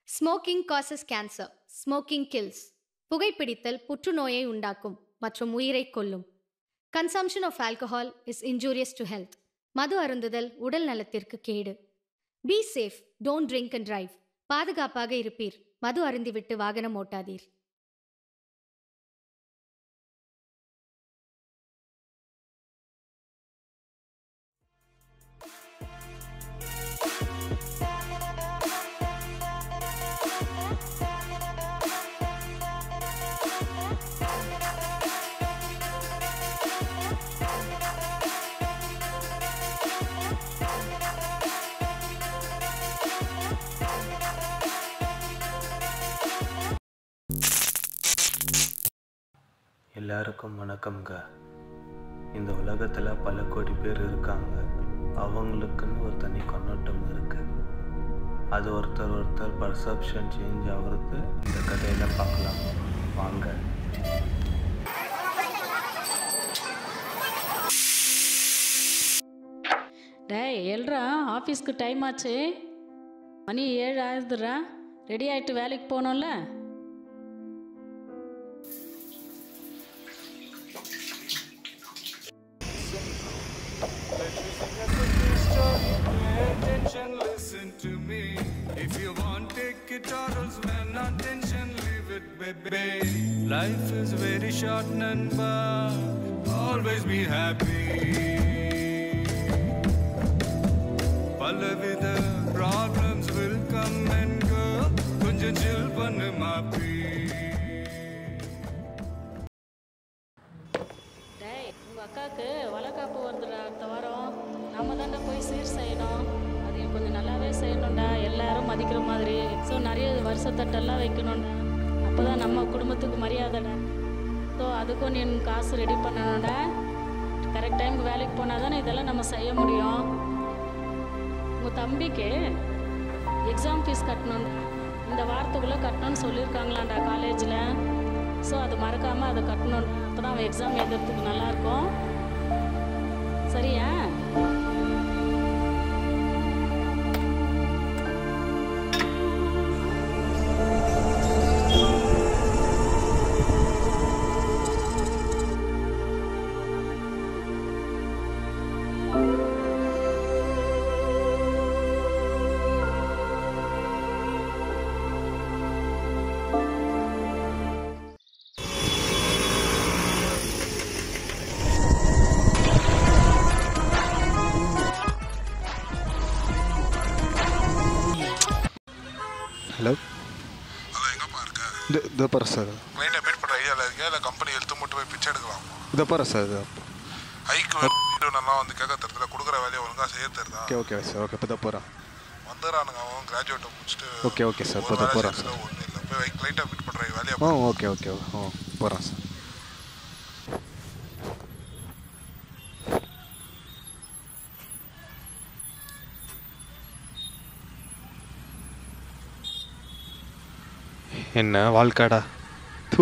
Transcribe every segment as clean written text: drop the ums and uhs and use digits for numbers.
Smoking causes cancer. Smoking kills. புகைப்பிடித்தல் புற்றுநோயை உண்டாக்கும் மற்றும் உயிரை கொல்லும். Consumption of alcohol is injurious to health. மது அருந்துதல் உடல் நலத்திற்கு கேடு. Be safe, don't drink and drive. பாதுகாப்பாக இருப்பீர். மது அருந்திவிட்டு வாகனம் ஓட்டாதீர். எல்லாருக்கும் வணக்கம்ங்க. இந்த உலகத்தில் பல கோடி பேர் இருக்காங்க. அவங்களுக்குன்னு ஒரு தனி கண்ணோட்டம் இருக்கு. அது ஒருத்தர் பர்செப்ஷன் சேஞ்ச் ஆகிறது இந்த கதையில் பார்க்கலாம் வாங்க. டேய் எல்ரா, ஆஃபீஸ்க்கு டைம் ஆச்சு. மணி 7 ஆகுதுடா. ரெடி ஆகிட்டு வேலைக்கு போகணும்ல. Listen to me. If you want, take it or else when attention, leave it, baby. Life is very short, Nanba. Always be happy. Palavida problems will come and go. Kunja chill pannu maapi. டேய், உங்கள் அக்காவுக்கு வளக்காப்பு வருதுடா அடுத்த வாரம். நம்ம தாண்டா போய் சீர் செய்யணும். அது கொஞ்சம் நல்லாவே செய்யணும்டா, எல்லாரும் மதிக்கிற மாதிரி. ஸோ நிறைய வருஷத்தட்டெல்லாம் வைக்கணும்டா. அப்போ தான் நம்ம குடும்பத்துக்கு மரியாதைடா. ஸோ அதுக்கும் நீ காசு ரெடி பண்ணணும்டா. கரெக்ட் டைமுக்கு வேலைக்கு போனால் தானே இதெல்லாம் நம்ம செய்ய முடியும். உங்கள் தம்பிக்கு எக்ஸாம் ஃபீஸ் கட்டணும். இந்த வாரத்துக்குள்ளே கட்டணும்னு சொல்லியிருக்காங்களாண்டா காலேஜில். ஸோ அது மறக்காமல் அதை கட்டணும். அப்போ தான் அவன் எக்ஸாம் எழுதுறதுக்கு நல்லாயிருக்கும். சரியா? ஹலோ, அதான் எங்கப்பா இருக்க? இதோ பாரு சார். கிளைண்ட்டை மீட் பண்ணுற ஐடியாவில் இருக்கியா இல்லை கம்பெனி எழுத்து மட்டும் போய் பிச்சை எடுக்கலாம்? இதோ பாரு சார். ஹைக்கு நல்லா வந்து கேட்க தருதல, கொடுக்குற வேலையை ஒழுங்காக செய்ய தருதா? Okay sir. ஓகே, இப்போ தான் போகிறேன். வந்துடுறானுங்க, அவன் கிராஜுவேட்டை முடிச்சுட்டு. ஓகே சார், இப்போ தான் போகிறேன் சார். ஒன்றும் இல்லை, போய் கிளைண்ட்டை மீட் பண்ணுற வேலையை. ஓகே போகிறேன் சார். என்ன வாழ்க்காடா தூ.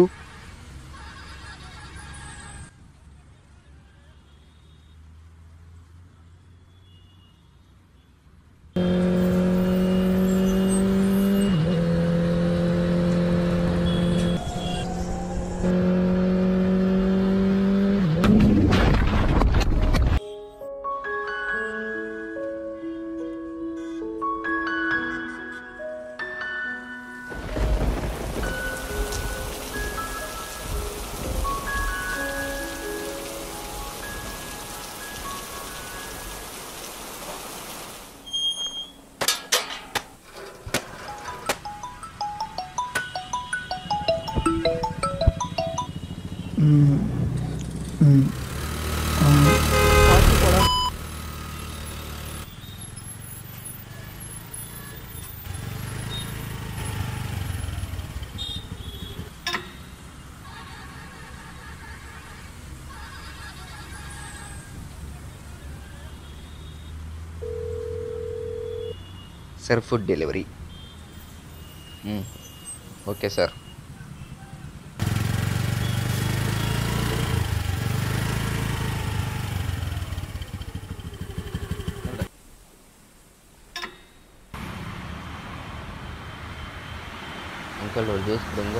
Sir, food delivery. Okay, sir. Uncle ஒரு ஜூஸ் கொடுங்க.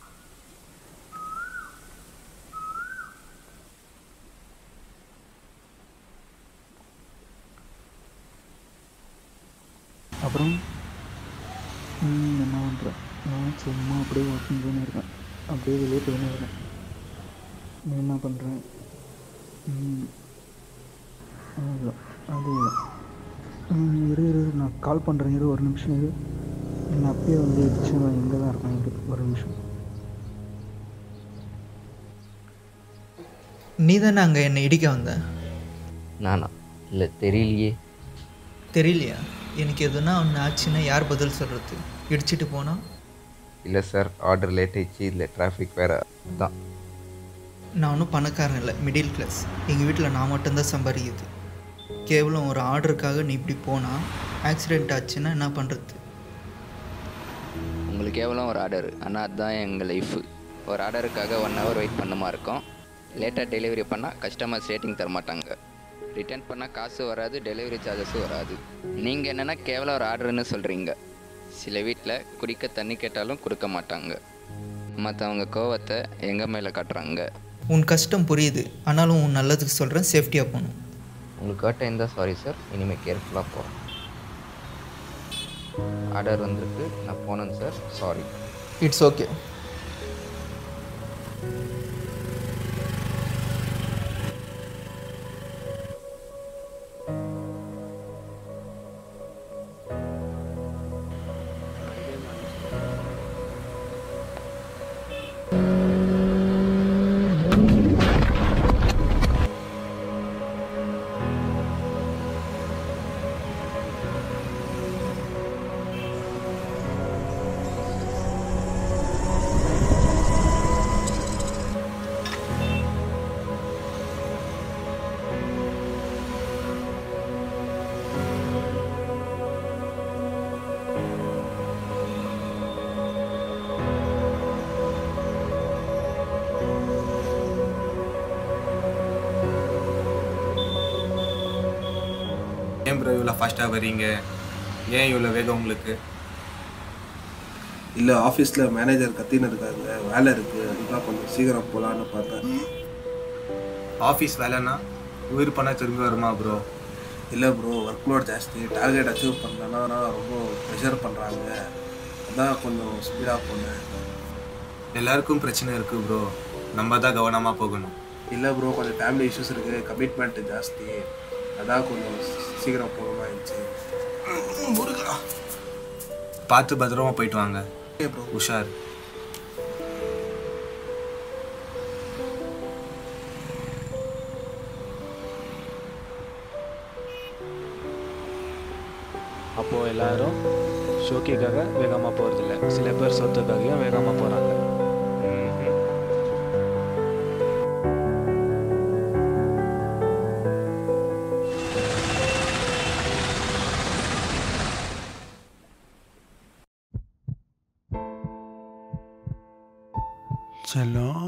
அப்புறம் என்ன பண்ணுறேன்? நான் சும்மா அப்படியே வாக்கிங் போயின்னு இருக்கேன், அப்படியே வெளியே போயின்னு இருக்கேன். நீ என்ன பண்ணுறேன்? இல்லை அது இரு நான் கால் பண்ணுறேன். இரு ஒரு நிமிஷம் இரு. நான் அப்படியே வந்து இடிச்சு நான் எங்கே தான் இருக்கேன்? இரு ஒரு நிமிஷம். நீ தானே அங்கே என்னை இடிக்க வந்த? நானா? இல்லை தெரியலையே. தெரியலையா? எனக்கு எதுனா ஒன்று ஆச்சுன்னா யார் பதில் சொல்கிறது? இடிச்சிட்டு போனால்? இல்லை சார், ஆர்டர் லேட் ஆயிடுச்சு, இல்லை டிராஃபிக் வேறு தான். நான் ஒன்றும் பணக்காரன் இல்லை, மிடில் கிளாஸ். எங்கள் வீட்டில் நான் மட்டும்தான் சம்பாதிக்குது. கேவலம் ஒரு ஆர்டருக்காக நீ இப்படி போனால் ஆக்சிடெண்ட் ஆச்சுன்னா என்ன பண்ணுறது? உங்களுக்கு கேவலம் ஒரு ஆர்டர், ஆனால் அதுதான் எங்கள் லைஃபு. ஒரு ஆர்டருக்காக 1 hour வெயிட் பண்ணுமா இருக்கும். லேட்டாக டெலிவரி பண்ணால் கஸ்டமர்ஸ் ரேட்டிங் தரமாட்டாங்க. ரிட்டர்ன் பண்ணால் காசு வராது, டெலிவரி சார்ஜஸும் வராது. நீங்கள் என்னென்னா கேவலம் ஒரு ஆர்டர்னு சொல்கிறீங்க. சில வீட்டில் குடிக்க தண்ணி கேட்டாலும் கொடுக்க மாட்டாங்க. மற்றவங்க கோவத்தை எங்கள் மேலே காட்டுறாங்க. உன் கஷ்டம் புரியுது, ஆனாலும் உன் நல்லதுக்கு சொல்கிறேன், சேஃப்டியாக போகணும். உங்களுக்கு கேட்ட இருந்தால் சாரி சார், இனிமேல் கேர்ஃபுல்லாக போகிறேன். ஆர்டர் வந்திருக்கு, நான் போனேன் சார், சாரி. It's okay. ஏன் ப்ரோ இவ்வளோ ஃபாஸ்ட்டாக வரீங்க? ஏன் இவ்வளோ வேகம் உங்களுக்கு? இல்லை, ஆஃபீஸில் மேனேஜர் கத்தின்னு இருக்காங்க, வேலை இருக்குது, அதுதான் கொஞ்சம் சீக்கிரம் போகலான்னு பார்த்தேன். ஆஃபீஸ் வேலைன்னா உயிர் பண்ண திரும்பி வருமா ப்ரோ? இல்லை ப்ரோ, ஒர்க் லோட் ஜாஸ்தி, டார்கெட் அச்சீவ் பண்ணலன்னா ரொம்ப ப்ரெஷர் பண்ணுறாங்க, அதான் கொஞ்சம் ஸ்பீடாக போனேன். எல்லாருக்கும் பிரச்சனை இருக்குது ப்ரோ, நம்ம தான் கவனமாக போகணும். இல்லை ப்ரோ, கொஞ்சம் ஃபேமிலி இஷ்யூஸ் இருக்குது, கமிட்மெண்ட்டு ஜாஸ்தி, அதான் கொஞ்சம் சீக்கிரம் போகணுமா இருந்துச்சு. பார்த்து பத்திரமா போயிட்டு வாங்க. Okay bro. உஷார். அப்போது எல்லோரும் ஷோக்கிக்காக வேகமாக போகிறதில்ல, சில பேர் சொத்துக்காகவும் வேகமாக போகிறாங்க. செல்லம்,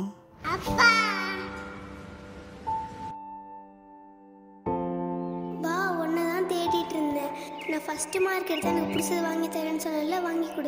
பா உன்னை தான் தேடிட்டு இருந்தேன். நான் ஃபர்ஸ்ட் மார்க் எடுத்து எனக்கு பிடிச்சது வாங்கி தரேன்னு சொல்லல, வாங்கி கொடு.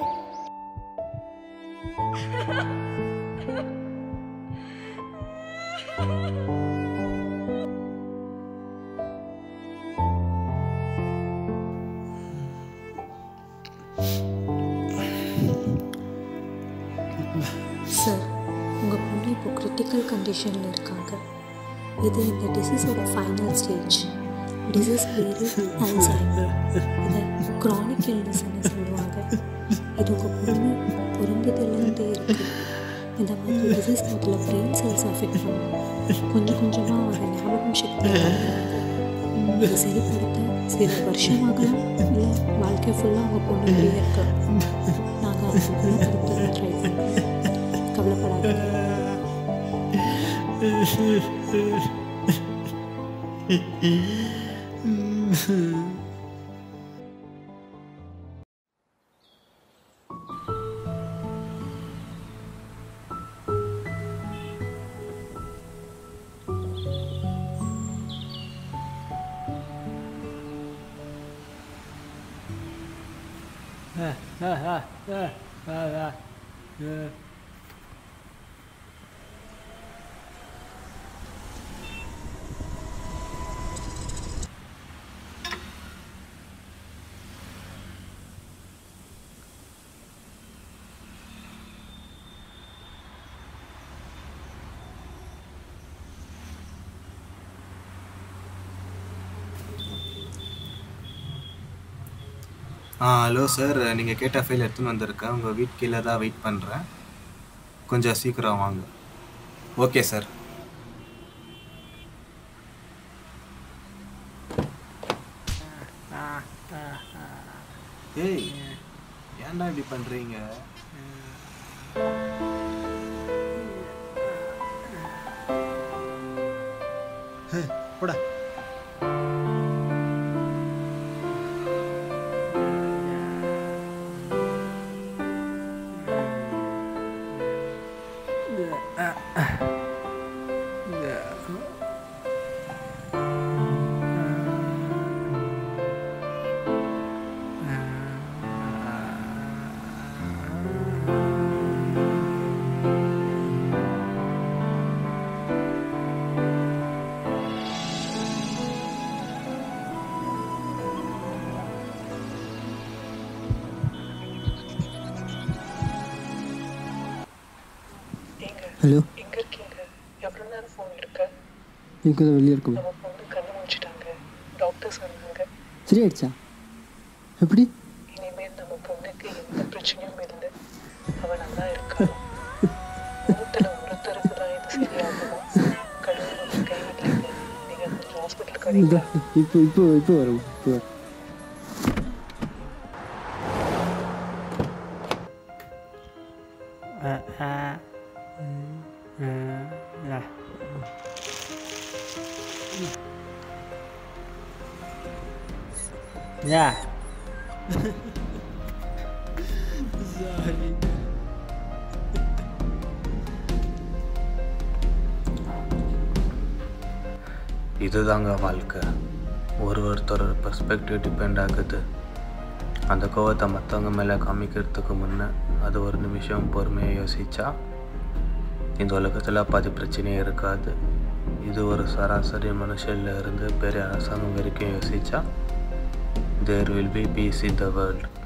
சார், உங்கள் பொண்ணு இப்போ கிரிட்டிக்கல் கண்டிஷனில் இருக்காங்க. இது இந்த டிசீஸோட ஃபைனல் ஸ்டேஜ். டிசீஸ் பேர் அல்சைமர். இதை க்ரானிக் இல்னஸ்ன்னு சொல்லுவாங்க. இது உங்கள் பொண்ணு பிறந்ததுலேருந்தே இருக்குது. இந்த மாதிரி டிசீஸ் அதில் பிரெயின் செல்ஸ் அஃபெக்ட் பண்ணும். கொஞ்சம் கொஞ்சமாக அவங்க ஞாபகம் சக்தி இதை சரிப்படுத்த சில வருஷமாகலாம், இல்லை வாழ்க்கை ஃபுல்லாக அவங்க பொண்ணு வெளியே இருக்கலாம். நாங்கள் அவங்க குணப்படுத்த ட்ரை பண்ணுறோம். கவலைப்படாதீங்க. ஹலோ சார், நீங்கள் கேட்ட ஃபைல் எடுத்துன்னு வந்திருக்கேன். உங்கள் வீட்டு கீழே தான் வெயிட் பண்ணுறேன். கொஞ்சம் சீக்கிரம் வாங்க. Okay sir. ஏய், ஏன்டா இப்படி பண்ணுறீங்க? போடா. ஹலோ, எங்கே இருக்கீங்க? எவ்வளோ நேரம் ஃபோன் எடுக்க? இங்கே தான் வெளியே இருக்கும். நம்ம பொண்ணு கண்ணு முடிச்சிட்டாங்க. டாக்டர்ஸ் வந்தாங்க. சரியாயிடுச்சா? எப்படி? இனிமேல் நம்ம பொண்ணுக்கு எந்த பிரச்சனையும் இல்லை. அவள் நல்லா இருக்கா. வீட்டில் ஒருத்தருக்கு தான் இது சரியாகுமா? கடவுள் கைவிடலைங்க. நீங்கள் கொஞ்சம் ஹாஸ்பிட்டலுக்கு வரீங்களா? இப்போ வரும். Yeah. இதுதாங்க வாழ்க்கை. ஒருத்தர் பெர்ஸ்பெக்டிவ் டிபெண்ட் ஆகுது. அந்த கோவத்தை மற்றவங்க மேலே காமிக்கிறதுக்கு முன்னே அது ஒரு நிமிஷம் பொறுமையாக யோசித்தா இந்த உலகத்தில் பாதி பிரச்சனையே இருக்காது. இது ஒரு சராசரி மனுஷன்ல இருந்து பெரிய அரசாங்கம் வரைக்கும் யோசித்தா there will be peace in the world.